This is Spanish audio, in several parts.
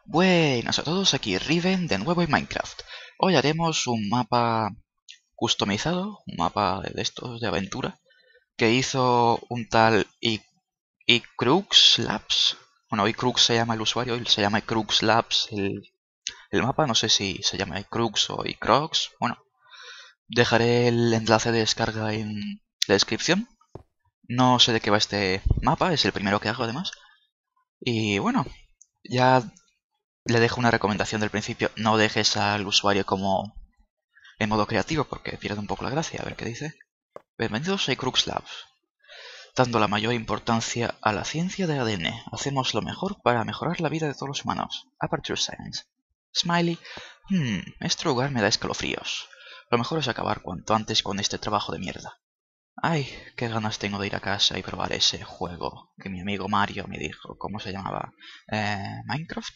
Buenas a todos, aquí Riven de nuevo en Minecraft. Hoy haremos un mapa customizado, un mapa de estos de aventura, que hizo un tal Icrux Labs. Bueno, Icrux se llama el usuario y se llama Icrux Labs el mapa, no sé si se llama Icrux o Icrox. Bueno, dejaré el enlace de descarga en la descripción. No sé de qué va este mapa, es el primero que hago además. Y bueno, ya le dejo una recomendación del principio: no dejes al usuario como en modo creativo porque pierde un poco la gracia. A ver qué dice. Bienvenidos a Crux Labs. Dando la mayor importancia a la ciencia de ADN, hacemos lo mejor para mejorar la vida de todos los humanos. Aperture Science. Smiley. Este lugar me da escalofríos. Lo mejor es acabar cuanto antes con este trabajo de mierda. Ay, qué ganas tengo de ir a casa y probar ese juego que mi amigo Mario me dijo. ¿Cómo se llamaba? ¿Minecraft?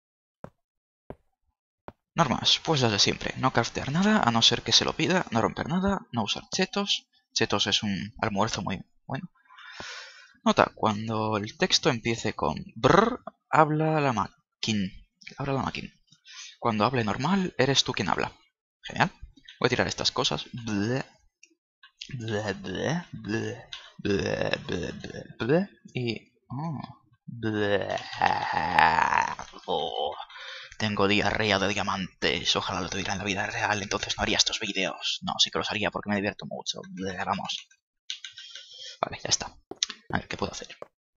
Normas, pues las de siempre. No craftear nada, a no ser que se lo pida. No romper nada, no usar chetos. Chetos es un almuerzo muy bueno. Nota: cuando el texto empiece con brr, habla la máquina. Habla la máquina. Cuando hable normal, eres tú quien habla. Genial. Voy a tirar estas cosas. Bleh, bleh, bleh, bleh, bleh, bleh, bleh, bleh, y... bleh. Oh. Tengo diarrea de diamantes. Ojalá lo tuviera en la vida real, entonces no haría estos vídeos. No, sí que los haría porque me divierto mucho. Vamos. Vale, ya está. A ver, ¿qué puedo hacer?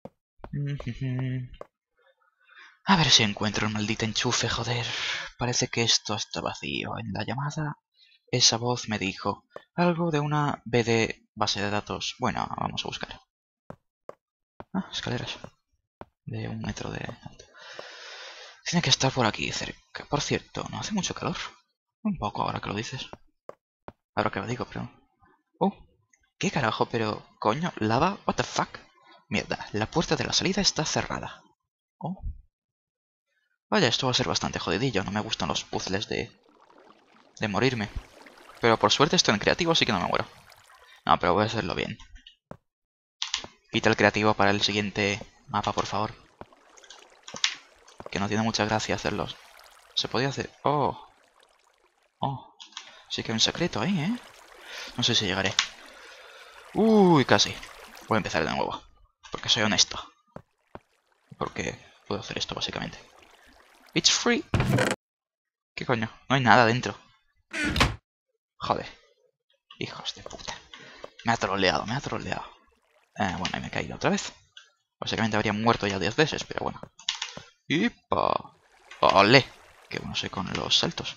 A ver si encuentro el maldito enchufe, joder. Parece que esto está vacío. En la llamada, esa voz me dijo algo de una BD, base de datos. Bueno, vamos a buscar. Ah, escaleras. De 1 metro de alto. Tiene que estar por aquí cerca. Por cierto, ¿no hace mucho calor? Un poco ahora que lo dices. Ahora que lo digo, pero... ¿Qué carajo? Pero... Coño, lava, what the fuck. Mierda, la puerta de la salida está cerrada. Vaya, esto va a ser bastante jodidillo. No me gustan los puzzles de morirme. Pero por suerte estoy en creativo, así que no me muero. No, pero voy a hacerlo bien. Quita el creativo para el siguiente mapa, por favor. Que no tiene mucha gracia hacerlos. Se podía hacer... Oh, sí que hay un secreto ahí, ¿eh? No sé si llegaré. Uy, casi. Voy a empezar de nuevo. Porque soy honesto. Porque puedo hacer esto, básicamente. It's free. ¿Qué coño? No hay nada dentro. Joder. Hijos de puta. Me ha troleado, me ha troleado. Bueno, ahí me he caído otra vez. Básicamente habría muerto ya 10 veces, pero bueno. ¡Ipa! ¡Ole! Qué bueno soy con los saltos.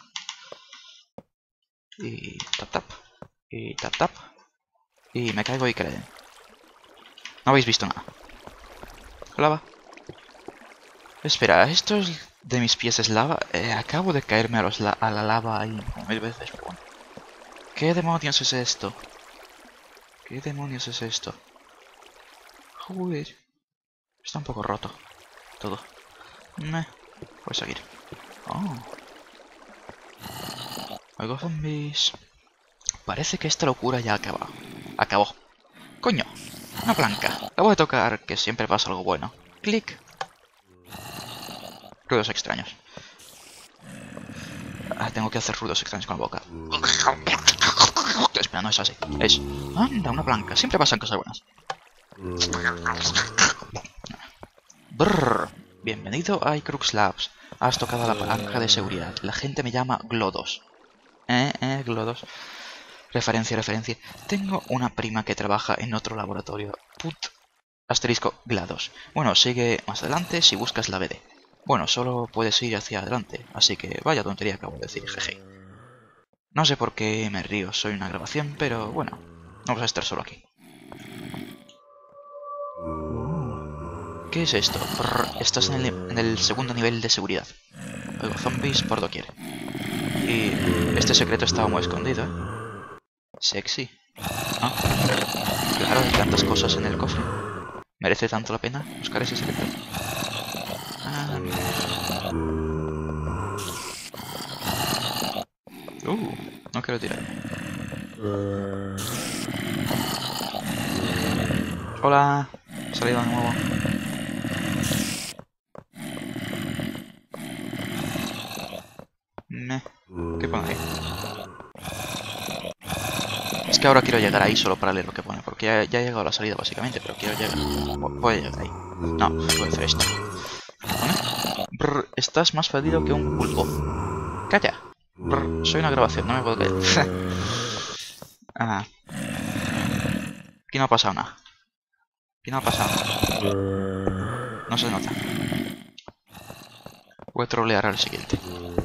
Y tap tap. Y tap tap. Y me caigo y creen. No habéis visto nada. Lava. Espera, ¿esto de mis pies es lava? Acabo de caerme a la lava ahí 1000 veces. Bueno. ¿Qué demonios es esto? ¿Qué demonios es esto? Joder. Está un poco roto. Todo. Voy a seguir. Oigo zombies. Parece que esta locura ya acabó. ¡Coño! Una blanca. La voy a tocar, que siempre pasa algo bueno. Clic. Ruidos extraños. Tengo que hacer ruidos extraños con la boca. Espera, no es así. Es... Anda, una blanca. Siempre pasan cosas buenas. Brrr. Bienvenido a iCrux Labs. Has tocado la palanca de seguridad. La gente me llama GLODOS. GLODOS. Referencia. Tengo una prima que trabaja en otro laboratorio. Asterisco GLaDOS. Bueno, sigue más adelante si buscas la BD. Bueno, solo puedes ir hacia adelante, así que vaya tontería acabo de decir, jeje. No sé por qué me río, soy una grabación, pero bueno, vamos a estar solo aquí. ¿Qué es esto? Estás en el segundo nivel de seguridad. Oigo zombies por doquier. Y este secreto estaba muy escondido, ¿eh? Sexy. Claro, hay tantas cosas en el cofre. ¿Merece tanto la pena buscar ese secreto? No quiero tirar. Hola. He salido de nuevo. ¿Qué pone ahí? Es que ahora quiero llegar ahí solo para leer lo que pone, porque ya he llegado a la salida básicamente, pero quiero llegar. Voy a llegar ahí. No, voy a hacer esto. ¿Pone? Brr, estás más perdido que un pulpo. ¡Calla! Brr, soy una grabación, no me puedo caer. Ah. Aquí no ha pasado nada. Aquí no ha pasado nada. No se nota. Voy a trolear al siguiente.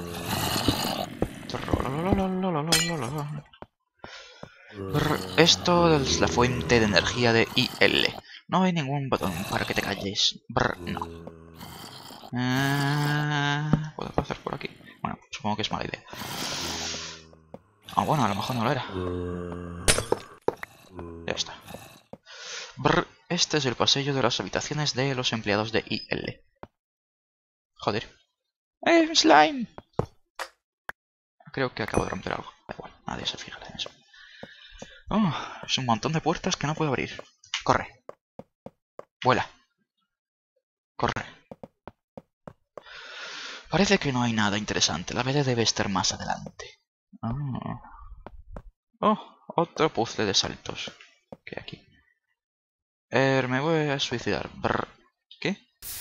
Esto es la fuente de energía de IL. No hay ningún botón para que te calles. No. ¿Puedo pasar por aquí? Bueno, supongo que es mala idea. Ah, bueno, a lo mejor no lo era. Ya está. Este es el pasillo de las habitaciones de los empleados de IL. Joder. ¡Slime! Creo que acabo de romper algo. Da igual, nadie se fija en eso. Oh, es un montón de puertas que no puedo abrir. Corre. Vuela. Corre. Parece que no hay nada interesante. La BD debe estar más adelante. Oh, otro puzzle de saltos. ¿Qué hay aquí? Me voy a suicidar. ¿Qué?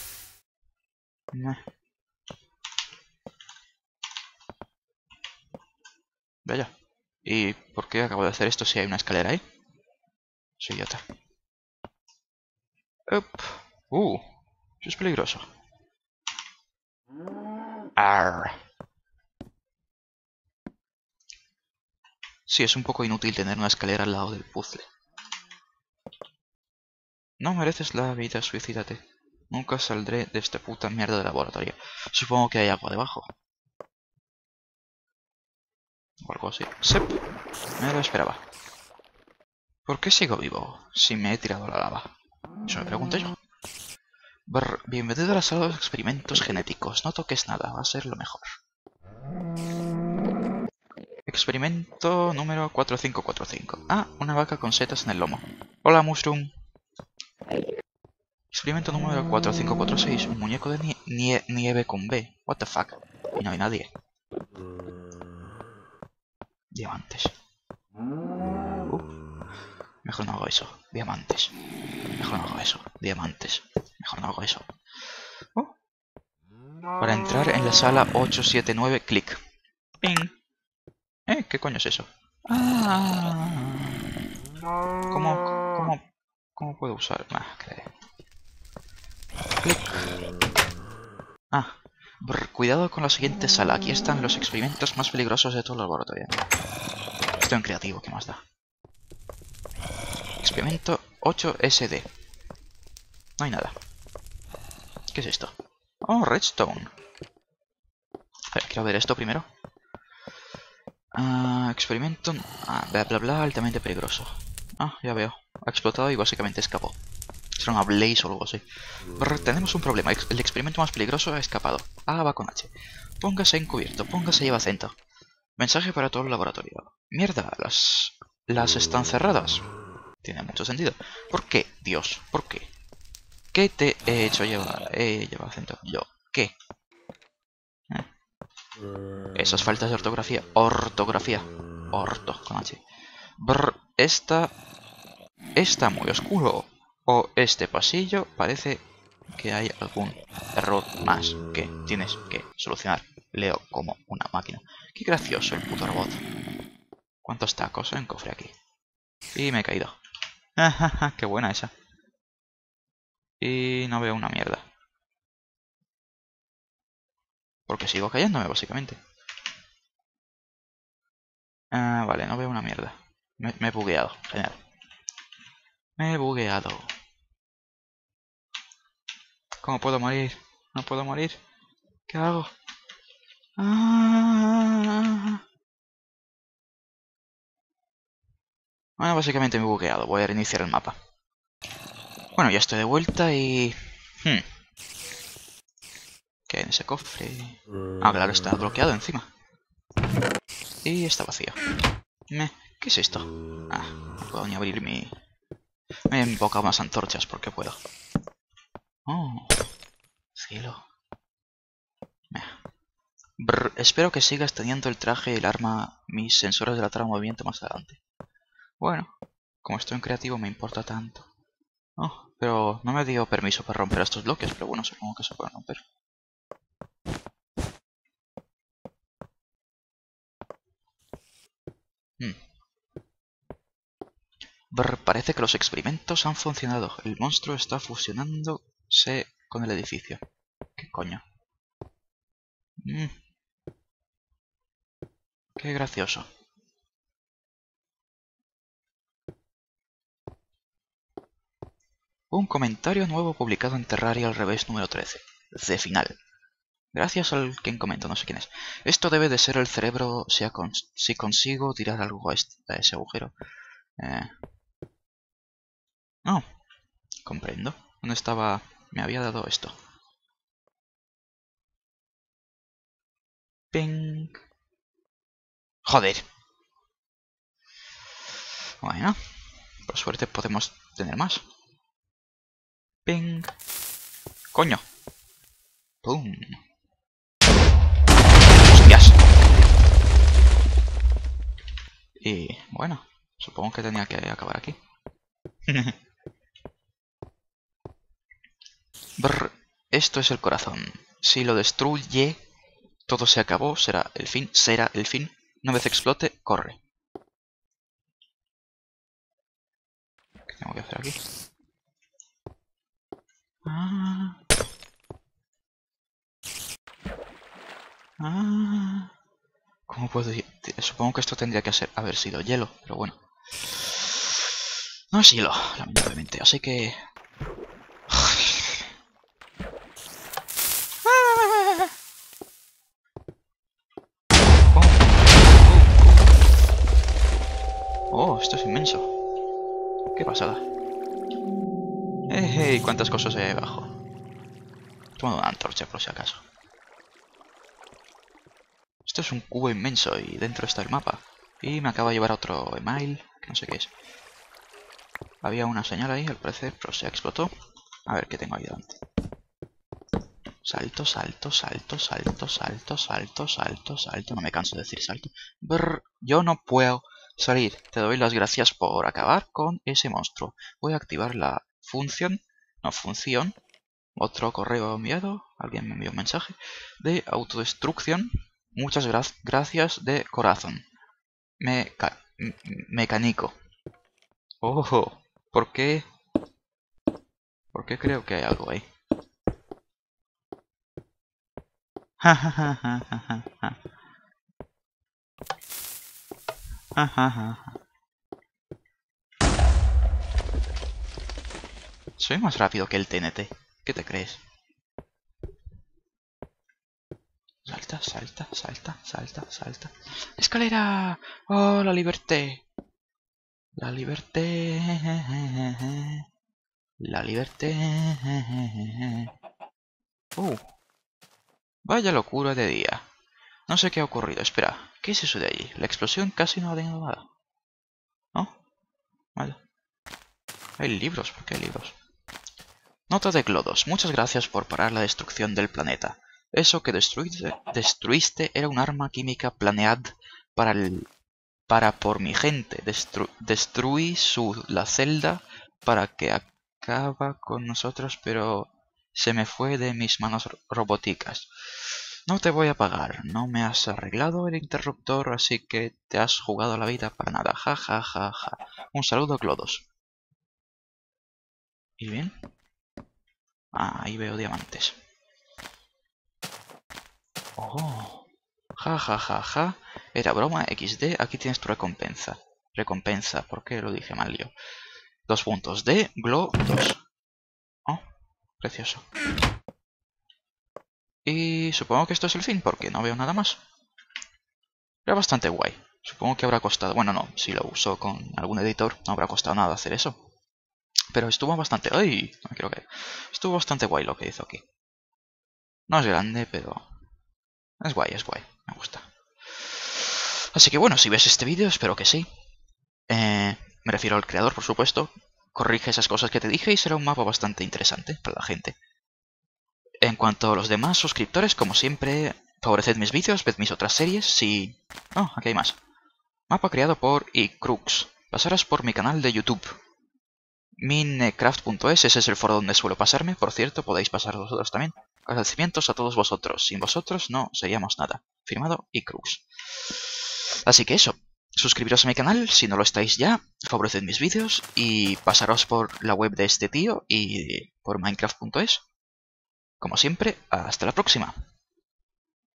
Vaya. ¿Y por qué acabo de hacer esto si hay una escalera ahí? Soy idiota. Eso es peligroso. Arr. Sí, es un poco inútil tener una escalera al lado del puzzle. No mereces la vida, suicídate. Nunca saldré de esta puta mierda de laboratorio. Supongo que hay agua debajo. O algo así. Sep. Me lo esperaba. ¿Por qué sigo vivo si me he tirado a la lava? Eso me pregunto yo. Bienvenido a la sala de los experimentos genéticos. No toques nada, va a ser lo mejor. Experimento número 4545. Ah, una vaca con setas en el lomo. Hola, Mushroom. Experimento número 4546. Un muñeco de nieve con B. What the fuck. Y no hay nadie. Diamantes. Mejor no hago eso. Diamantes. Mejor no hago eso. Diamantes. Mejor no hago eso. Para entrar en la sala 879, clic. Ping. ¿Qué coño es eso? ¿Cómo puedo usar? Clic. Cuidado con la siguiente sala. Aquí están los experimentos más peligrosos de todo el laboratorio. Estoy en creativo, ¿qué más da? Experimento 8SD. No hay nada. ¿Qué es esto? Oh, redstone. Quiero ver esto primero. Experimento... bla bla bla, altamente peligroso. Ya veo. Ha explotado y básicamente escapó. Será una blaze o algo así. Tenemos un problema. El experimento más peligroso ha escapado. Va con H. Póngase encubierto. Póngase lleva acento. Mensaje para todo el laboratorio. Mierda, las están cerradas. Tiene mucho sentido. ¿Por qué, Dios? ¿Por qué? ¿Qué te he hecho llevar acento? ¿Yo? ¿Qué? Esas faltas de ortografía. Orto, con H. Está muy oscuro. O este pasillo parece que hay algún error más que tienes que solucionar. Leo como una máquina. Qué gracioso el puto robot. ¿Cuántos tacos en cofre aquí? Y me he caído. Qué buena esa. Y no veo una mierda. Porque sigo cayéndome, básicamente. Vale, no veo una mierda. Me he bugueado, genial. Me he bugueado. ¿Cómo puedo morir? No puedo morir. ¿Qué hago? Bueno, básicamente me he bugueado. Voy a reiniciar el mapa. Bueno, ya estoy de vuelta y... ¿Qué hay en ese cofre? Claro, está bloqueado encima. Y está vacío. ¿Qué es esto? No puedo ni abrir mi... Me he invocado unas antorchas porque puedo. Cielo. Brr, espero que sigas teniendo el traje y el arma, mis sensores de la tara de movimiento más adelante. Bueno, como estoy en creativo me importa tanto. Oh, pero no me dio permiso para romper estos bloques, pero bueno, supongo que se pueden romper. Brr, parece que los experimentos han funcionado. El monstruo está fusionándose con el edificio. ¿Qué coño? Qué gracioso. Un comentario nuevo publicado en Terraria al revés número 13. De final. Gracias al quien comenta, no sé quién es. Esto debe de ser el cerebro si consigo tirar algo a ese agujero. No, comprendo. ¿Dónde estaba? Me había dado esto. Ping. Joder. Bueno, por suerte podemos tener más. Ping. Coño. Pum. Hostias. Y bueno, supongo que tenía que acabar aquí. Brr, esto es el corazón. Si lo destruye, todo se acabó, será el fin. Una vez explote, corre. ¿Qué tengo que hacer aquí? ¿Cómo puedo decir? Supongo que esto tendría que haber sido hielo, pero bueno. No es hielo, lamentablemente, así que... Oh, esto es inmenso. Qué pasada. ¡Hey! ¿Cuántas cosas hay abajo? Toma una antorcha por si acaso. Esto es un cubo inmenso y dentro está el mapa. Y me acaba de llevar a otro email, que no sé qué es. Había una señal ahí, al parecer, pero se explotó. A ver qué tengo ahí delante. Salto, salto, salto, salto, salto, salto, salto, salto. No me canso de decir salto. Brr, yo no puedo salir. Te doy las gracias por acabar con ese monstruo. Voy a activar la función. No, función. Otro correo enviado. Alguien me envió un mensaje. De autodestrucción. Muchas gracias de corazón. Mecánico. Ojo. ¿Por qué? ¿Por qué creo que hay algo ahí? Soy más rápido que el TNT. ¿Qué te crees? Salta, salta, salta, salta, salta. ¡Escalera! ¡Oh, la liberté! La liberté. La liberté. Vaya locura de día. No sé qué ha ocurrido. Espera, ¿qué es eso de allí? La explosión casi no ha dañado nada. ¿No? Vale. Hay libros. ¿Por qué hay libros? Nota de GLODOS. Muchas gracias por parar la destrucción del planeta. Eso que destruiste era un arma química planeada para por mi gente. Destruí la celda para que acaba con nosotros, pero se me fue de mis manos robóticas. No te voy a pagar. No me has arreglado el interruptor, así que te has jugado la vida para nada. Ja, ja, ja, ja. Un saludo, GLODOS. ¿Y bien? Ah, ahí veo diamantes. Oh. Ja, ja, ja, ja. Era broma, XD. Aquí tienes tu recompensa. Recompensa, ¿por qué lo dije mal yo? 2 puntos de GLODOS. Oh, precioso. Y supongo que esto es el fin, porque no veo nada más. Era bastante guay. Supongo que habrá costado... Bueno, no, si lo uso con algún editor, no habrá costado nada hacer eso. Pero estuvo bastante... ¡Ay! No me quiero caer. Estuvo bastante guay lo que hizo aquí. No es grande, pero... Es guay, me gusta. Así que bueno, si ves este vídeo, espero que sí. Me refiero al creador, por supuesto. Corrige esas cosas que te dije y será un mapa bastante interesante para la gente. En cuanto a los demás suscriptores, como siempre, Favoreced mis vídeos, ved mis otras series, si... Oh, aquí hay más. Mapa creado por iCrux. Pasaros por mi canal de YouTube. Minecraft.es, ese es el foro donde suelo pasarme. Por cierto, podéis pasar vosotros también. Agradecimientos a todos vosotros. Sin vosotros no seríamos nada. Firmado iCrux. Así que eso. Suscribiros a mi canal si no lo estáis ya. Favoreced mis vídeos. Y pasaros por la web de este tío y por Minecraft.es. Como siempre, hasta la próxima.